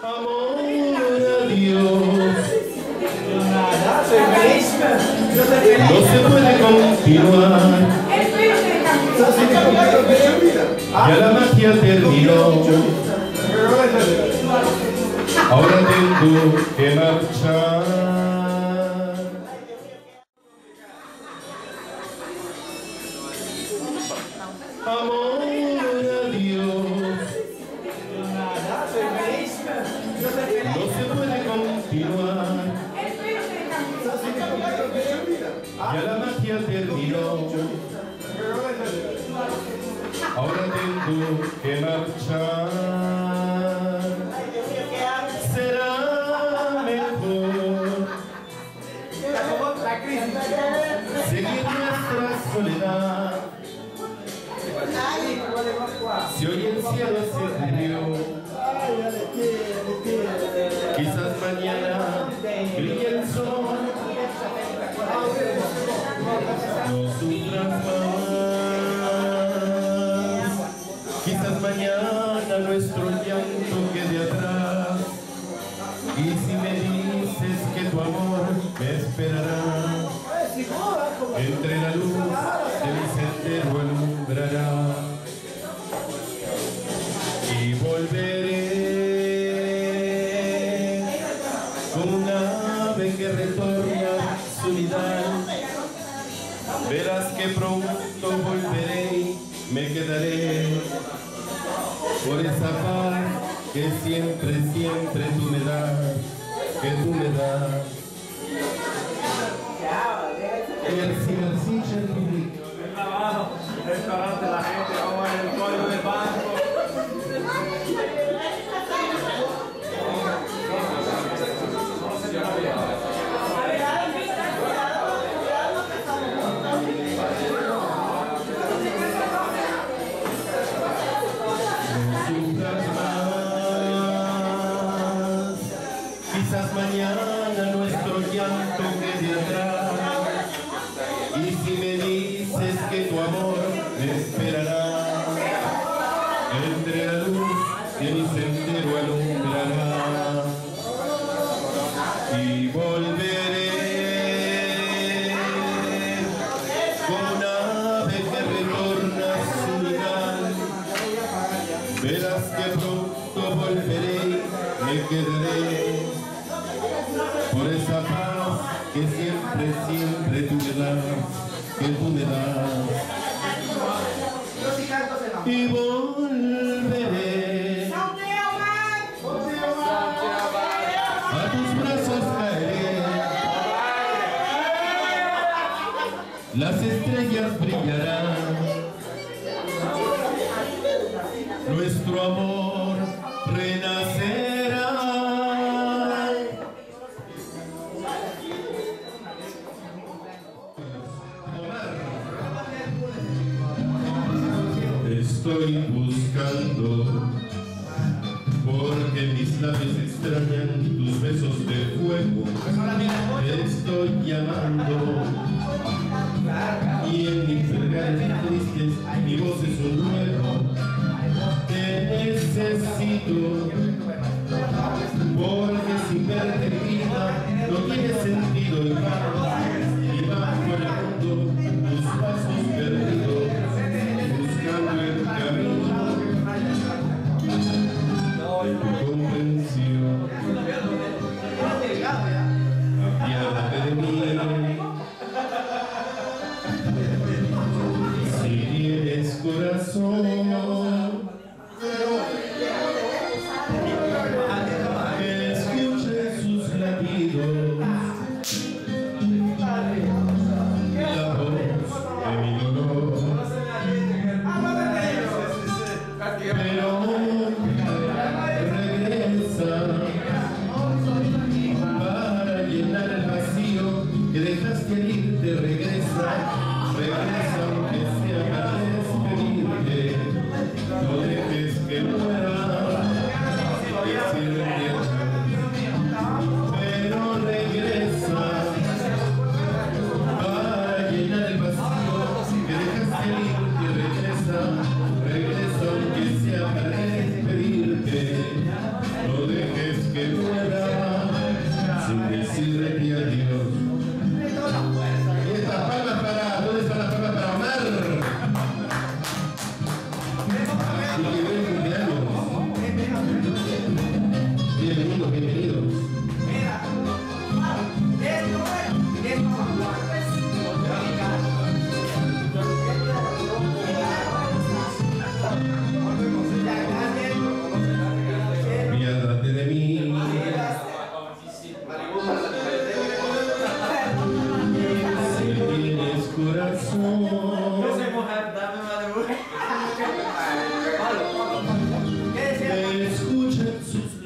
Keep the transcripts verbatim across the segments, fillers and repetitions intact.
Amor a Dios, no se puede continuar, ya la magia terminó, ahora tengo que marchar. Amor a Dios, no se puede continuar, ya la magia terminó, ahora tengo que marchar. Será mejor seguir nuestra soledad. Si hoy el cielo se cubrió, quizás mañana brille el sol. No sufras más, quizás mañana nuestro llanto quede atrás. Y si me dices que tu amor me esperará, entre la luz de mi sendero alumbrará. Y volveré como un ave que retorna a su nidal. Verás que pronto volveré y me quedaré por esa paz que siempre, siempre tú me das, que tú me das. Merci, merci, cher public. Restaurante, la gente, vamos a ver el código del banco. Quizás mañana nuestro llanto quede atrás. Y si me dices que tu amor me esperará, entre la luz de mi sendero alumbrará. Y volveré como un ave que retorna a su nidal. Verás que pronto volveré y me quedaré por esa paz que siempre, siempre tú me das, que tú me das. Y volveré a tus brazos caeré, las estrellas brillarán, nuestro amor renacerá. Estoy buscando, porque mis labios extrañan tus besos de fuego. Estoy llamando, y en mis regalos tristes mi voz es un ruego. Te necesito, porque sin verte vida no tiene sentido el vano. Y bajo el mundo tus pasos perdidos, buscando el camino de tu comprensión. Apiádate de mí, si tienes corazón, que escuche sus latidos, la voz de mi dolor. Pero regresa para llenar el vacío que dejaste irte. Regresa, regresa aunque sea para despedirte. No dejes que muera, pero regresa para llenar el vacío que dejaste irte. Regresa, regresa aunque sea para despedirte. No dejes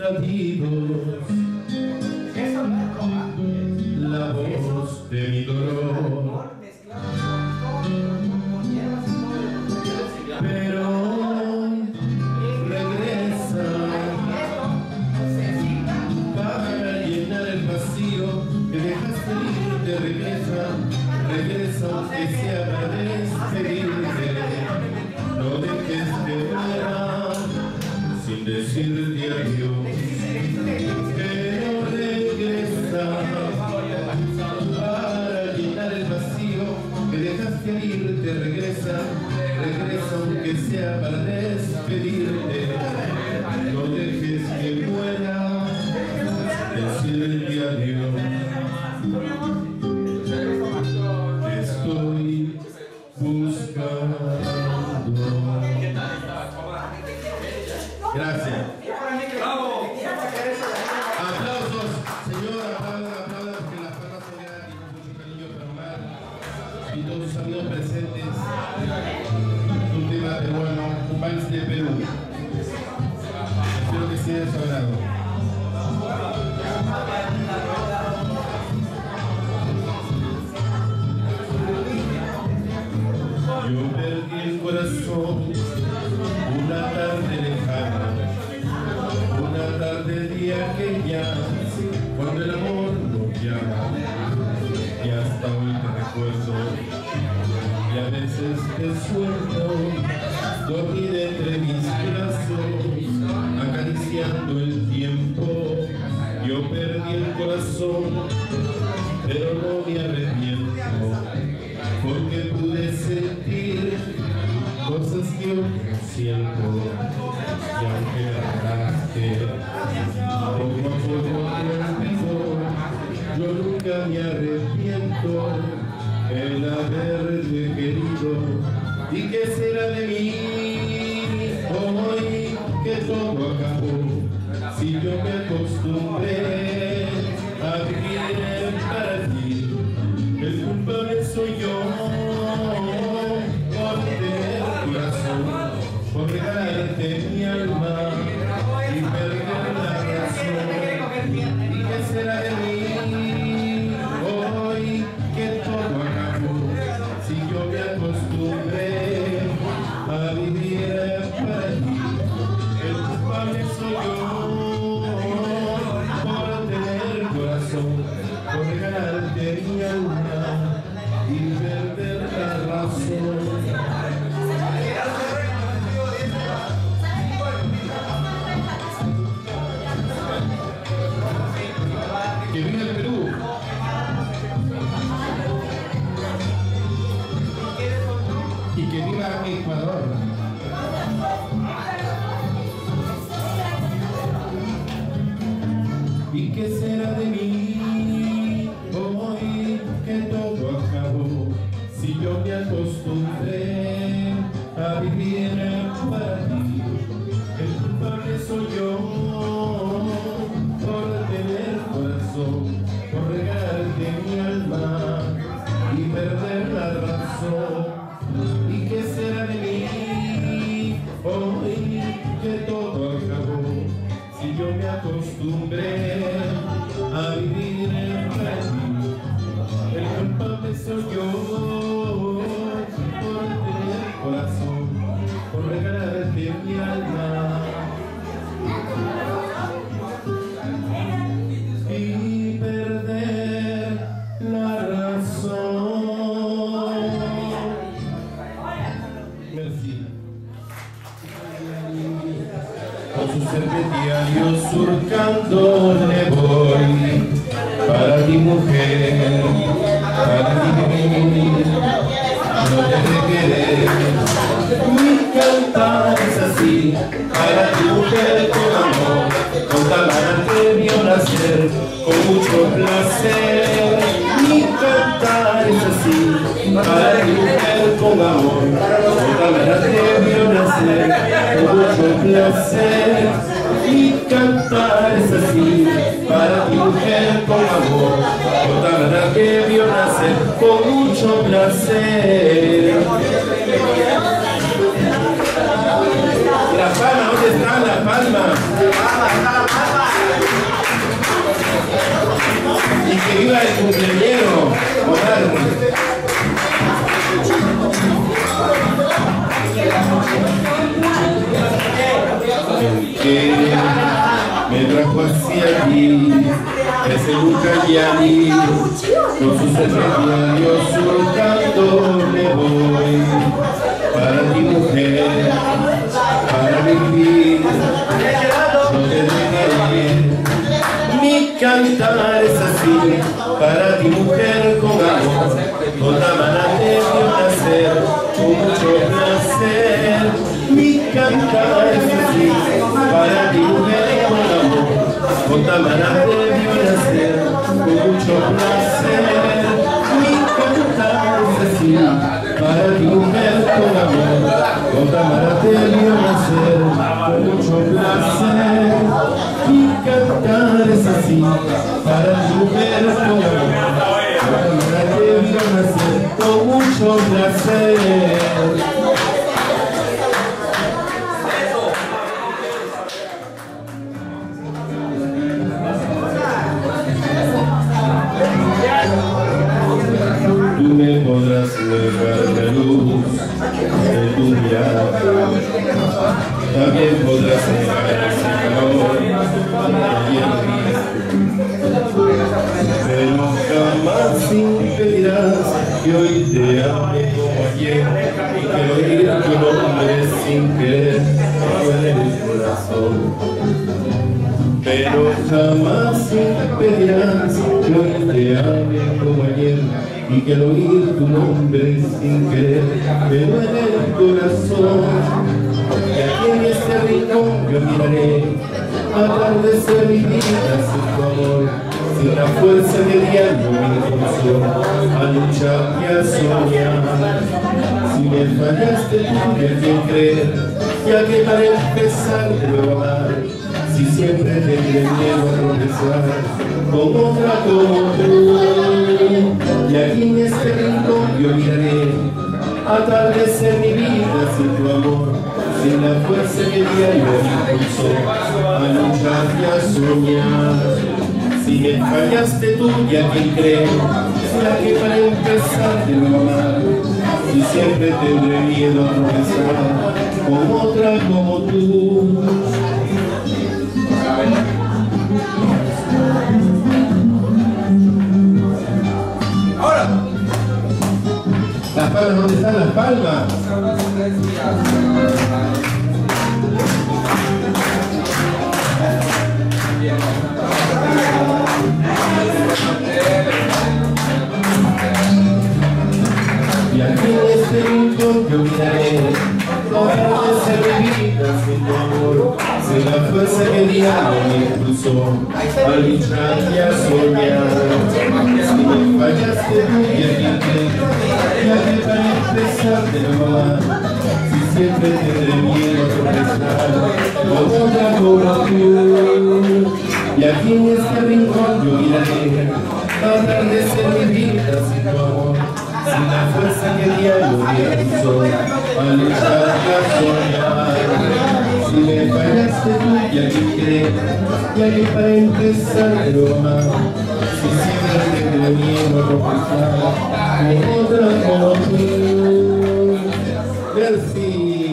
latidos, la voz de mi dolor. Pero regresa para llenar el vacío que dejaste irte, regresa, regresa aunque sea para despedirte. No dejes que muera sin decirte adiós. Pero regresa para llenar el vacío que dejaste irte, regresa, regresa aunque sea para despedirte. No dejes que muera, decirte adiós. Te estoy buscando. Gracias. Aplausos, señor, aplaudan, aplaudan, porque las palmas son gratis, con mucho cariño para Omar y todos sus amigos presentes. Un tema peruano, un vals de Perú. Espero que sea de su agrado. Yo perdí el corazón una tarde lejana, una tarde día que ya, cuando el amor nos llama, y hasta hoy te recuerdo, y a veces te suelto, dormida entre mis brazos, acariciando el tiempo. Yo perdí el corazón, pero no me arrepiento, porque pude sentir cosas que yo siento, y aunque hablaste poco a poco te olvido, yo nunca me arrepiento el haberte querido. ¿Y qué será de mí hoy que todo acabó? Si yo me acostumbré a vivir para ti, el culpable soy yo por tener tu razón, por regalarte mi alma y perder la razón. ¿Y qué será de mí hoy que todo acabó? Si yo me acostumbré a vivir para ti, el culpable soy yo por tener corazón, por regalarte mi alma y perder la razón. Que viva el Perú. Y que viva Ecuador. ¿Y qué será de mí hoy que todo acabó? Si yo me acostumbré a vivir para ti, el culpable soy yo por tener corazón, por regalarte mi alma y perder la razón. ¿Y qué será de mí hoy que todo acabó? Si yo me acostumbré a vivir para ti, el culpable soy yo por tener corazón, por regalarte mi alma y perder la razón. Merci. Con sus serpentiarios surcando le voy, para ti mujer, para ti no te querer. Mi cantar es así, para ti mujer con amor, con Tamara te vio nacer, con mucho placer. Mi cantar es así, para ti mujer con amor, con Tamara te vio nacer, con mucho placer. Mi cantar es así, para ti mujer con amor, con Tamara que vio nacer, con mucho placer. La palma, ¿dónde está la palma? trajo hacia ti, ese Ucayali, con sus remedios surcando me voy, para ti mujer, para vivir, no te dejaré. Mi cantar es así, para ti mujer con amor, con la mano te vio nacer, con mucho placer. Mi cantar es así, para ti mujer con amor, con la mano te vio nacer, con mucho placer. Mi cantar es así, para ti mujer con amor, con la mano te vio nacer, con mucho placer. Mi cantar es así, para tu mujer con amor, para que vio nacer con mucho placer. Tú me podrás negar la luz de tu mirada, también podrás negar ese calor de pero jamás impedirás que hoy te ame como ayer y que oír tu nombre sin querer me duele el corazón. Pero jamás impedirás que hoy te ame como ayer y que al oír tu nombre sin querer me duele el corazón. Y aquí en este rincón yo miraré atardecer mi vida sin tu amor, sin la fuerza de diario mi impulso a luchar y a soñar. Si me fallaste tú, ¿de quién creer? Ya que para empezar de nuevo amar, si siempre tendré miedo a tropezar con otra como tú. Y aquí en este rincón yo miraré atardecer mi vida sin tu amor, sin la fuerza que diario me impulsó a luchar y a soñar. Si me fallaste tú, ¿ya quién cree? Ya que para empezar de nuevo amar, y siempre tendré miedo a tropezar con otra como tú. Ahora. Las palmas, ¿dónde están las palmas? Y aquí en este rincón yo miraré atardecer mi vida sin tu amor, sin la fuerza que diario me impulsó a luchar y a soñar. Si me fallaste tú y a quien crees, ya que para empezar de nuevo amar, si siempre tendré miedo a tropezar con otra como tú. Y aquí en este rincón yo miraré atardecer mi vida sin tu amor, sin la fuerza que diario me impulsó a luchar y a soñar. Si me fallaste tú, ya que crees, ya que para empezar de nuevo amar, si siempre tendré miedo a tropezar con otra como tú. Merci.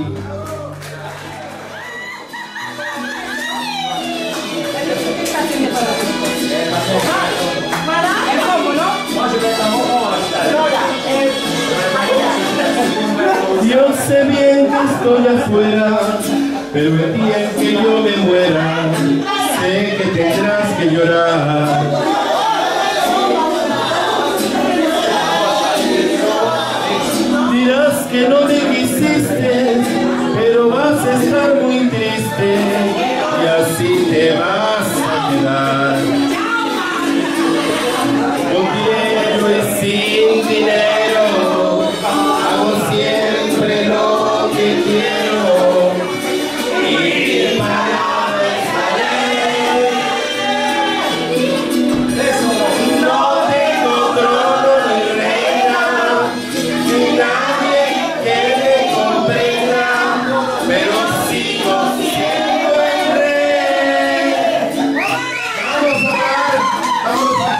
Yo sé bien que estoy afuera, pero el día en que yo me muera, sé que tendrás que llorar. Dirás que no me quisiste, pero vas a estar muy triste y así te vas a quedar. Con dinero y sin dinero, hago siempre lo que quiero y para estaré. No tengo trono ni reina, ni nadie que me comprenda, pero sigo siendo el rey. Vamos a ver, vamos a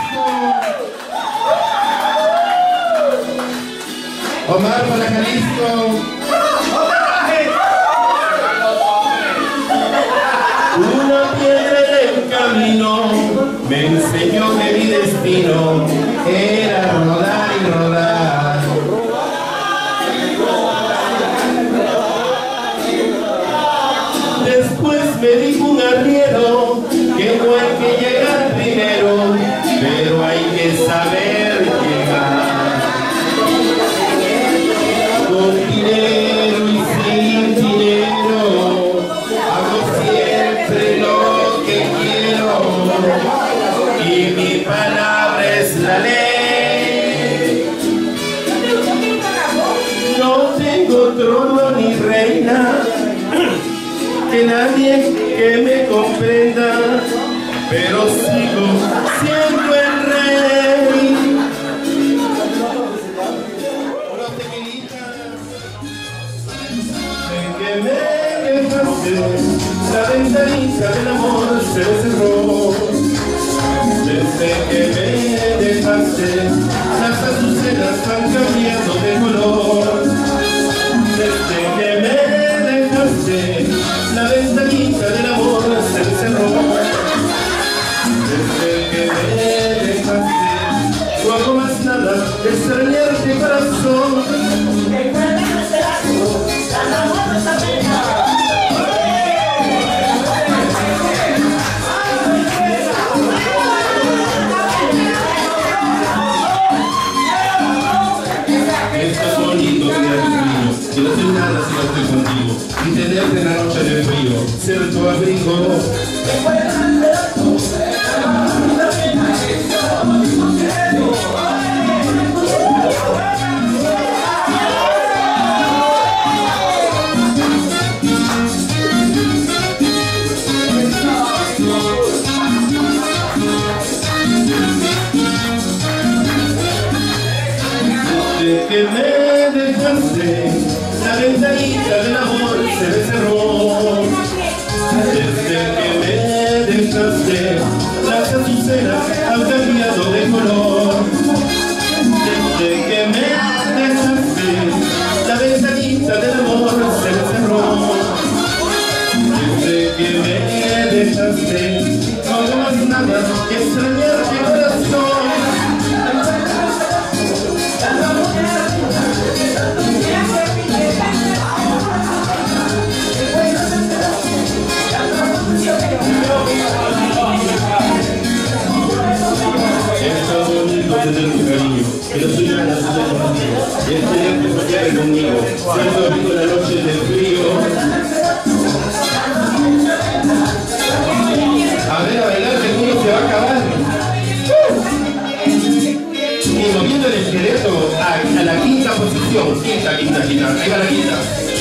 Omar para Jalisco. Una piedra ingeniero, que no hay que llegar primero, pero hay que saber llegar. Con dinero y sin dinero, hago siempre lo que quiero, y mi palabra es la ley. No tengo trono ni reina, que nadie que me comprenda, pero sigo siendo el rey. Unos tequilitas. En que me dejaste, la ventanita del amor se cerró. Desde que me dejaste, las azucenas han cambiado de color. Desde que me dejaste, la ventanita del amor se cerró. Desde que me dejaste, no hago más nada que extrañarte, corazón. Esto es bonito, querido mío, que no soy nada si no estoy contigo, y tenerte en la noche de frío, ser tu abrigo. Desde que me dejaste, la ventanita del amor se me cerró. Desde que me dejaste, las azucenas han cambiado de color. Desde que me dejaste, la ventanita del amor se me cerró. Desde que me dejaste, no hago más nada que extrañarte, corazón. Está bonito tener tu cariño, pero soy una nación contigo, y es tenerte soñar conmigo, siendo rico la noche del frío. A ver, a bailar, que el mundo se va a acabar. Y moviendo el esqueleto a, a la quinta posición, quinta, quinta, quinta, ahí va la quinta.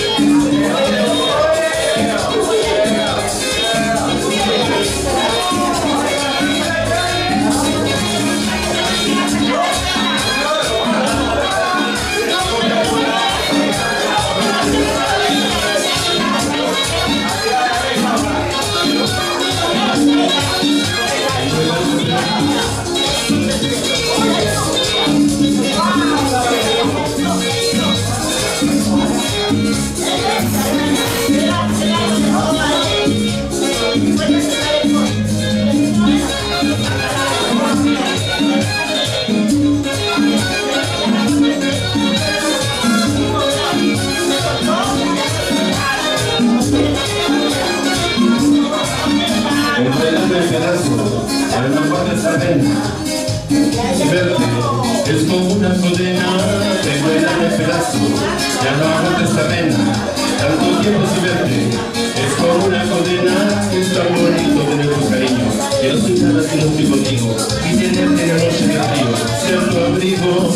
Para no poder saber, verte es como una condena, te vuelan el pedazo, ya no aguanto esta pena, tanto tiempo sin verte, es como una condena, es tan bonito tener tu cariño, yo soy nada si no estoy contigo, y tenerte en la noche de frío, ser tu abrigo.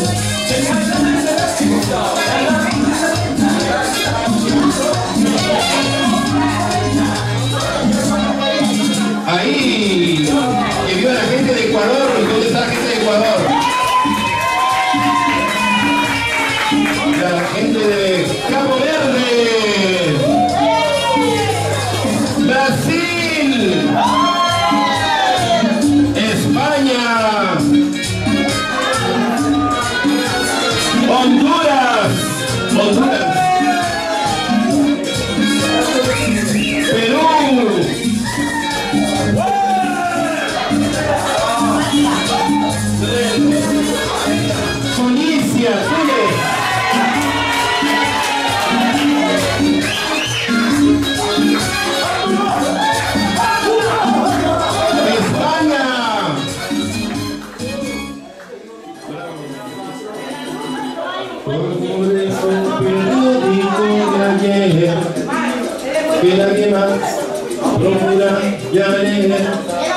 Ahí, que viva la gente de Ecuador. ¿Dónde está la gente de Ecuador? La gente de Cabo Verde, Brasil, España, Honduras, Honduras, Perú, ayer.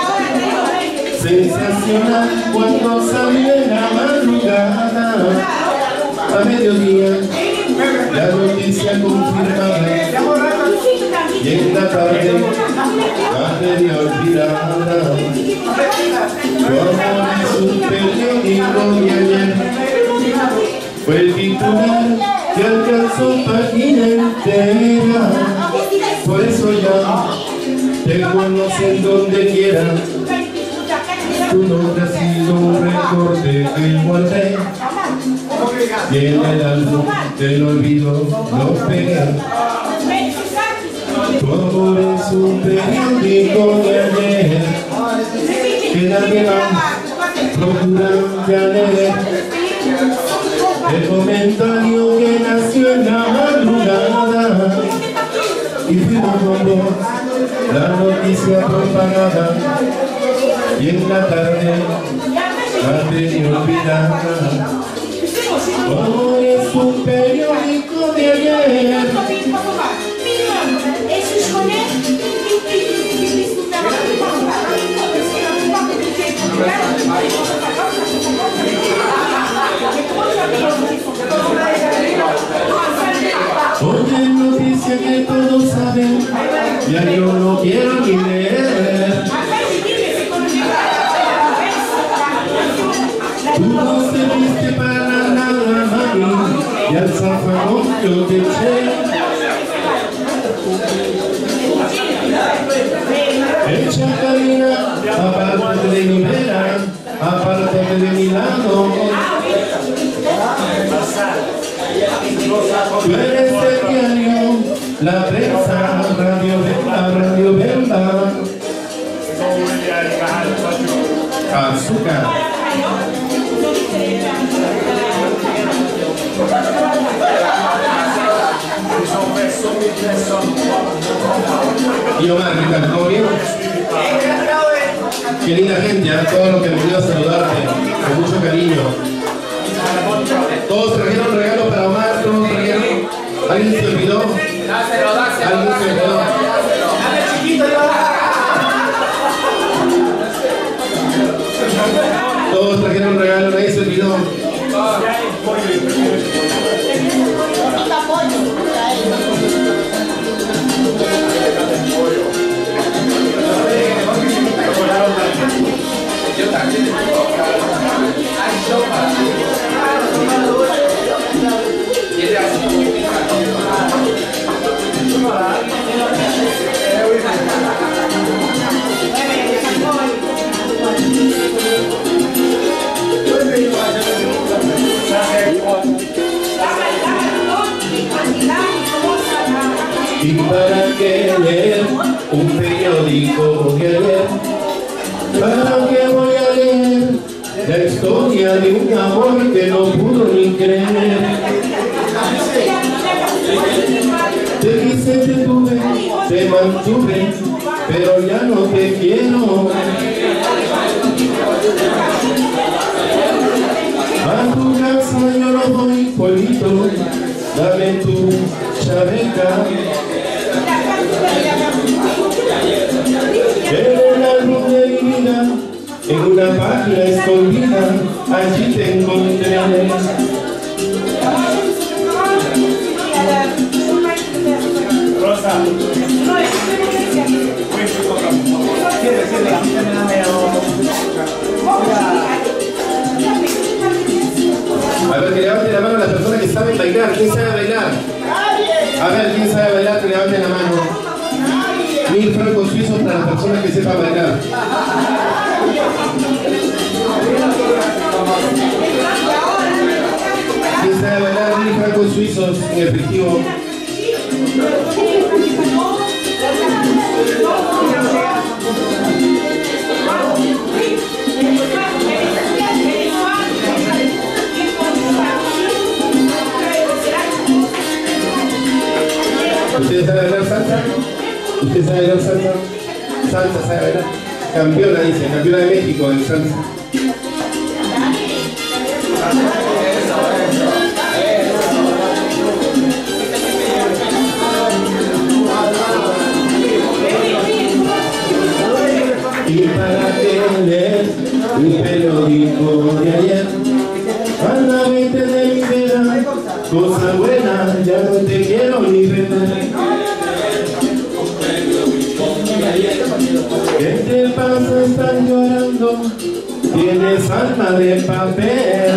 Sensacional cuando salió en la madrugada. A mediodía la noticia confirmada. Y en la tarde la media olvidada. Tu amor es un periódico de ayer. Fue el titular que alcanzó página entera. Por eso ya te conocen donde quiera. Tu nombre ha sido un recorte que guardé. Y en el álbum del olvido lo pegué. Tu amor es un periódico de ayer que nadie más procura ya leer. El comentario que nació en la madrugada y fuimos con vos la noticia propagada. Y en la tarde la tenía olvidada. Tu amor es un periódico de ayer. Oye, noticia que todos saben, ya yo no quiero ni leer. Tú no serviste para nada, mami, y al zafagón yo te eché. Echa cabina, aparte de mi vera, aparte de mi lado. Tú eres el diario, la prensa, Radio Bemba, Radio Bemba. Azúcar. Y Omar, Ricardo, ¿todo bien? Qué linda gente, ¿eh? Todo lo que me dio a saludarte, con mucho cariño. Todos trajeron regalos para Omar, todos trajeron. ¿Alguien se olvidó? ¿Alguien se olvidó? Todos trajeron regalos, nadie se olvidó. ¿Y para qué leer un periódico de ayer? ¿Para qué voy a leer la historia de un amor que no pudo ni creer? Te quise, te tuve, te mantuve, pero ya no te quiero. A tu casa yo no doy polito, dame tu chaveca. En el álbum de mi vida, en una página escondida, allí te encontré. Rosa. A ver, que levanten la mano las personas que saben bailar. ¿Quién sabe bailar? A ver, ¿quién sabe bailar? Que levanten la mano. Mil francos suizos para las personas que sepan bailar. ¿Quién sabe bailar? Mil francos suizos en efectivo. ¿Ustedes saben bailar salsa? ¿Ustedes saben bailar salsa? Salsa, ¿sabe bailar? Campeona, dice, campeona de México en salsa. Y para que leer un periódico de ayer, a la mente de mi vida, cosa buena, ya no te quiero ni ver. ¿Qué te pasa? Estás llorando, tienes alma de papel.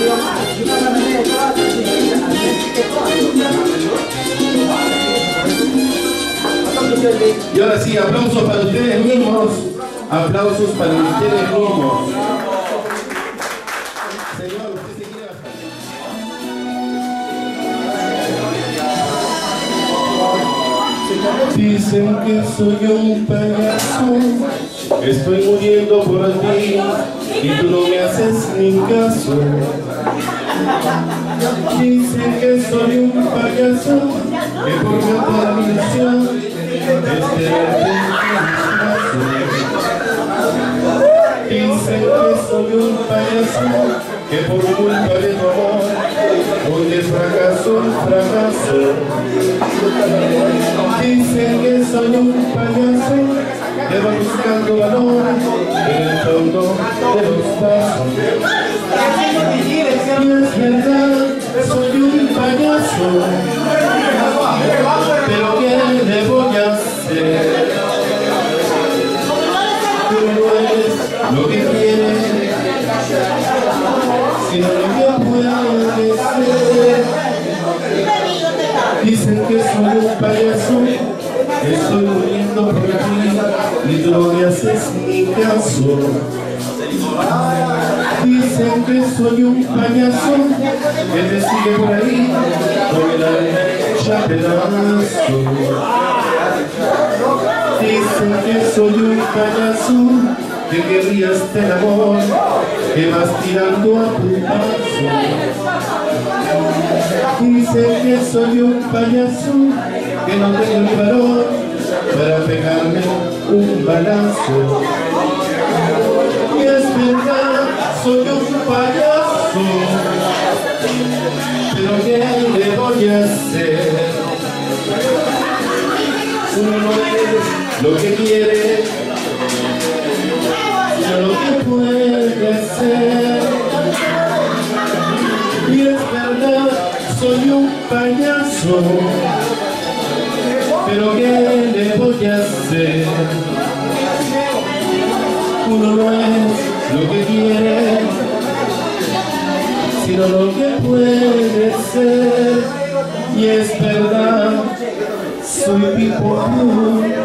Y ahora sí, aplausos para ustedes mismos, aplausos para ustedes mismos. Señor, usted se quiere bajar. Dicen que soy un payaso, estoy muriendo por ti y tú no me haces ni caso. Dicen que soy un payaso, que por mi perdición es tenerte en Dicen que soy un payaso, que por culpa de tu amor hoy es fracaso, fracaso. Dicen que soy un payaso, que va buscando valor en el fondo de los pasos. Y es verdad, soy un payaso, pero ¿qué le voy a hacer? Tú no eres lo que quieres, sino lo que puedes ser. Dicen que soy un payaso, estoy muriendo por ti y tú no me haces ni caso. Dicen que soy un payaso, que te sigue por ahí con el alma hecha pedazo. Dicen que soy un payaso, que querrías del amor, que vas tirando a tu paso. Dicen que soy un payaso, que no tengo el valor para pegarme un balazo. Y es verdad, soy un payaso, pero ¿qué le voy a hacer? Uno no es lo que quiere, sino lo que puede ser. Y es verdad, soy un payaso, pero ¿qué le voy a hacer? Uno no es lo que quiere, sino lo que puede ser. Y es verdad, soy bipolar.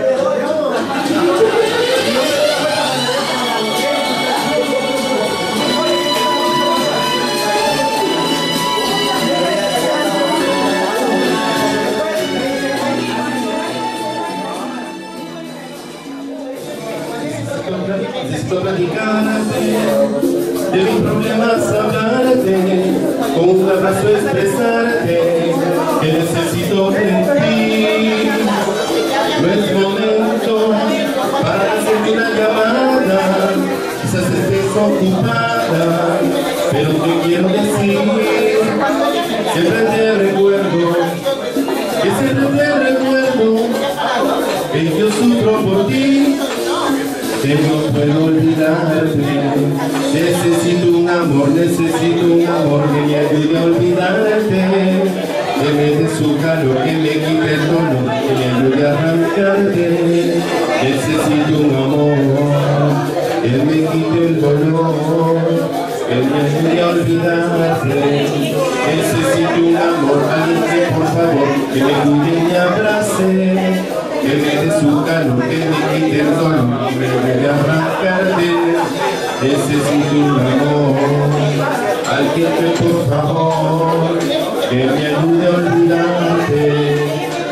Necesito platicarte de mis problemas, hablarte, con un abrazo expresarte que necesito de ti. No es momento para hacerte una llamada, quizás estés ocupada, pero te quiero decir, siempre te recuerdo, que siempre te recuerdo, que yo sufro por ti. Que no puedo olvidarte, necesito un amor, necesito un amor que me ayude a olvidarte, que me dé su calor, que me quite el dolor, que me ayude a arrancarte. Necesito un amor, que me quite el dolor, que me ayude a olvidarte. Necesito un amor, alguien que por favor, que me cuide y me abrace, que me dé su calor, que me quite el dolor, que me ayude a arrancarte. Necesito un amor, alguien que por favor, que me ayude a olvidarte.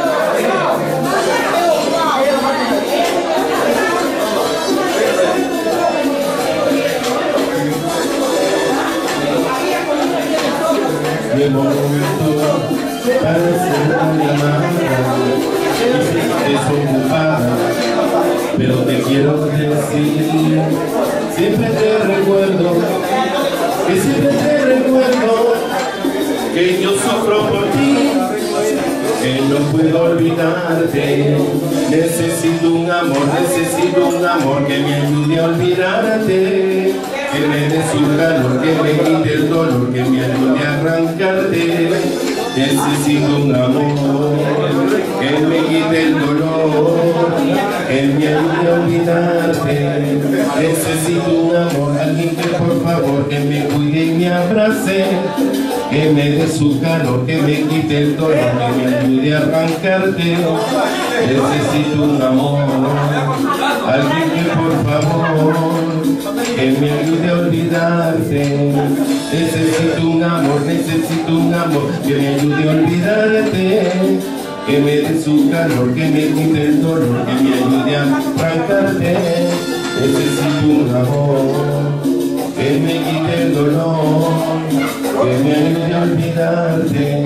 De momento para hacer una llamada, desocupada, pero te quiero decir, siempre te recuerdo, que siempre te recuerdo, que yo sufro por ti, que que no puedo olvidarte. Necesito un amor, necesito un amor que me ayude a olvidarte, que me dé su calor, que me quite el dolor, que me ayude a arrancarte. Necesito un amor que me quite el dolor, que me ayude a olvidarte. Necesito un amor, alguien que por favor que me cuide y me abrace, que me dé su calor, que me quite el dolor, que me ayude a arrancarte. Necesito un amor, alguien que por favor que me ayude a olvidarte. Necesito un amor, necesito un amor que me ayude a olvidarte, que me dé su calor, que me quite el dolor, que me ayude a arrancarte. Necesito un amor que me quite el dolor, que me ayude a olvidarte.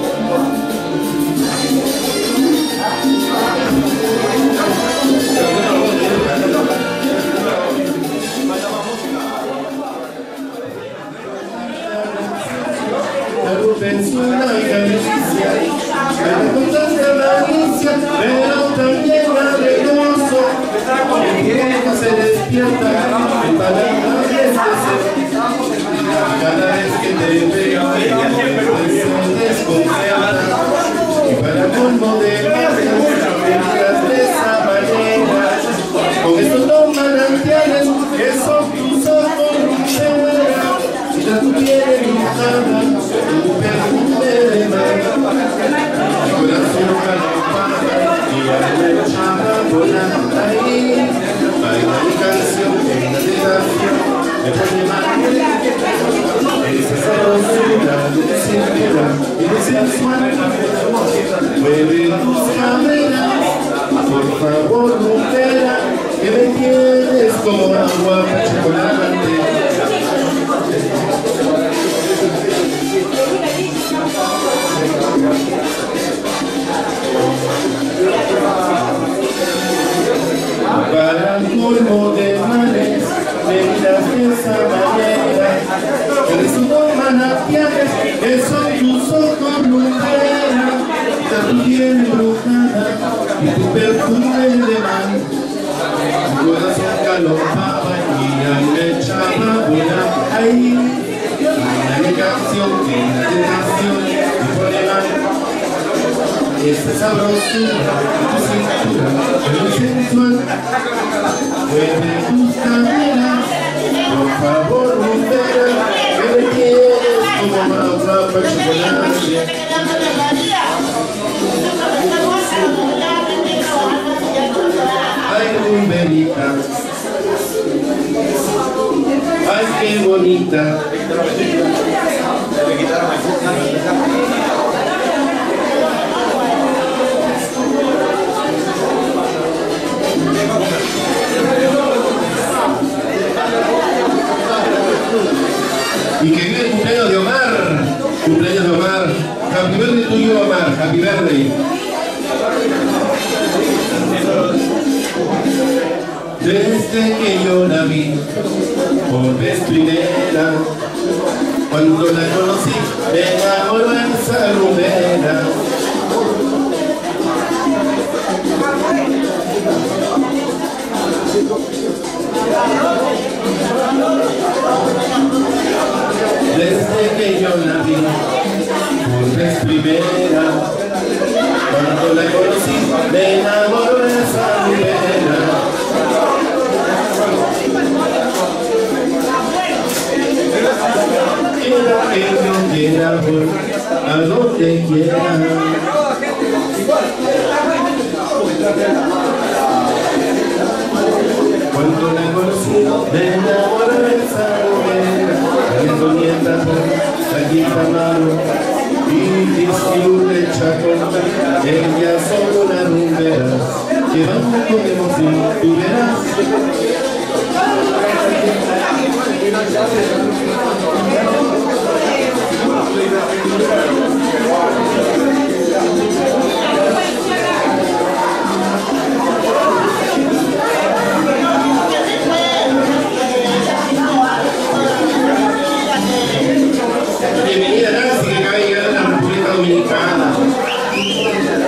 Penso una caricia, pero con tanta malicia, pero también arregloso. Mi viejo se despierta, mi palabra es de cada vez que te veo, se desconcerta. Y para colmo de mientras de esa manera, con estos dos manantiales que son tus ojos rumberas, y ya tu piel dibujada, tu perfume de mar, mi corazón calipaba y al echaba volando ahí. Baila mi canción, que la tentación me pone mal. Esa sabrosura de cintura y de sensual, mueve tus caderas, por favor mujer, que me tienes como agua para chocolate. Para el colmo de males, me miras de esa manera, eres un dos manantiales, que son tus ojos lumbrera, tu piel embrujada y tu perfume de mar. Mi corazón galopaba y ya me echaba a volar ahí. Una canción que la tentación me pone mal. Esta sabrosura de tu cintura, muy sensual, mueve tus caderas, por favor mujer, que me tienes como agua para chocolate. Ay, rumberita, ay, qué bonita. Y que vive el cumpleaños de Omar, cumpleaños de Omar, happy birthday tuyo Omar, happy birthday. Desde que yo la vi por vez primera, cuando la conocí me enamoró esa rumera. Desde que yo la vi por vez primera, cuando la conocí me enamoró esa rumera. Quiera que no quiera por a donde quiera, cuando la conocí me enamoró esa rumera. Me encomienda por la quinta mano y disfrute el chacón. Ellas son una rumbera que van con emoción, tú verás. Bienvenida Nancy, que acaba de llegar a la República Dominicana.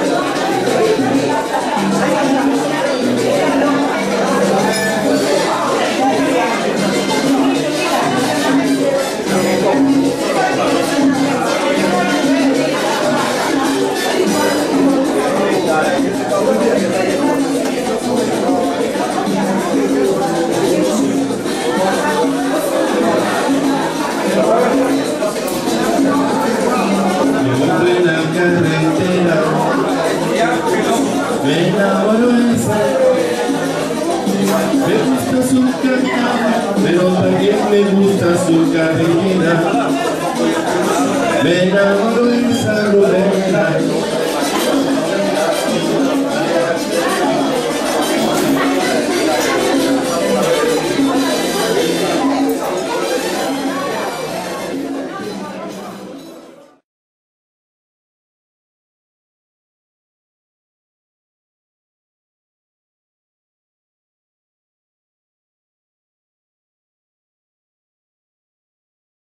pero también me gusta su cabellera. Me enamoro de esa rubera